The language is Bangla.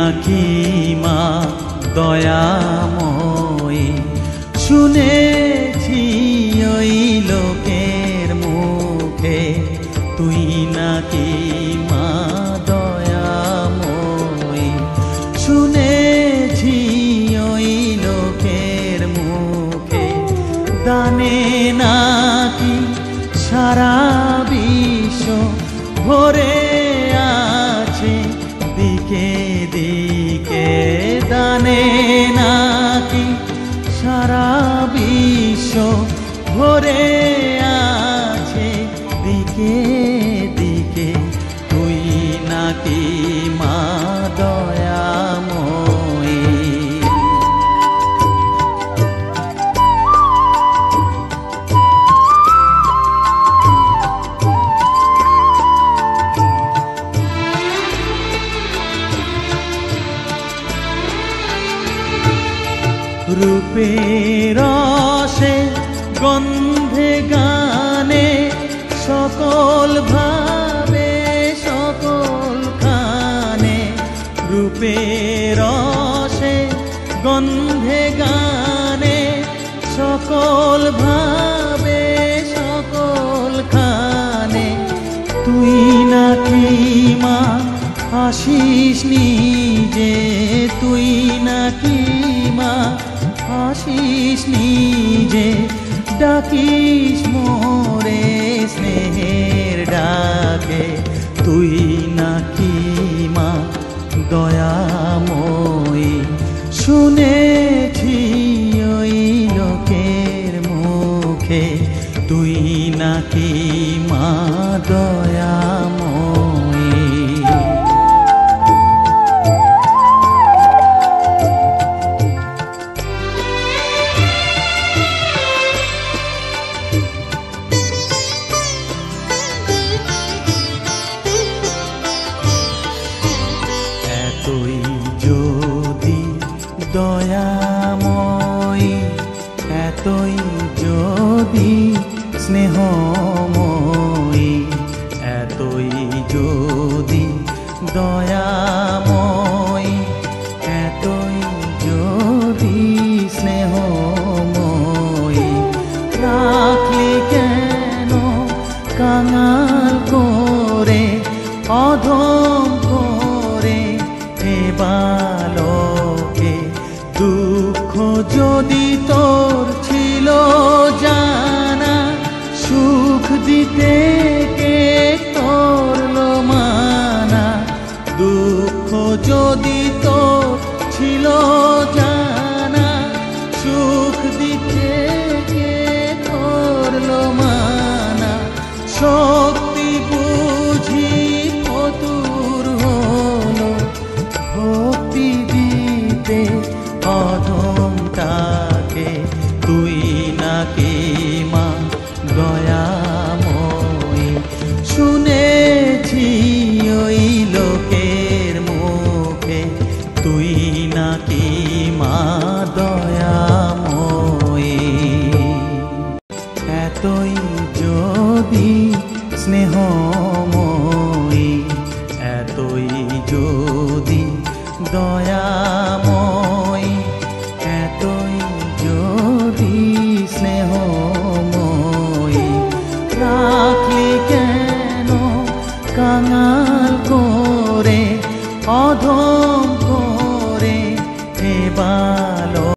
নাকি মা দয়াময়ী, শুনেছি ওই লোকের মুখে তুই নাকি মা দয়াময়ী, শুনেছি ওই লোকের মুখে দানে নাকি সারা বিশ্ব ভরে আছে দিকে দিকে, দানে নাকি সারা বিশ্ব ভরে আছে দিকে দিকে, তুই নাকি মা দয়াময়ী। রূপের রসে গন্ধে গানে সকল ভাবে সকল খানে, রূপের রসে গন্ধে গানে সকল ভাবে সকল খানে, তুই নাকি মা আসিস নিজে, তুই নাকি মা আসিস নিজে, ডাকিস মোরে স্নেহের ডাকে, তুই নাকি মা দয়াময়ী, শুনেছি ওই লোকের মুখে তুই নাকি মা দয়াময়ী। এতই যদি দয়াময়ী, এতই যদি স্নেহময়ী, এতই যদি দয়াময়ী, এতই যদি স্নেহময়ী, রাখলি কেন কাঙা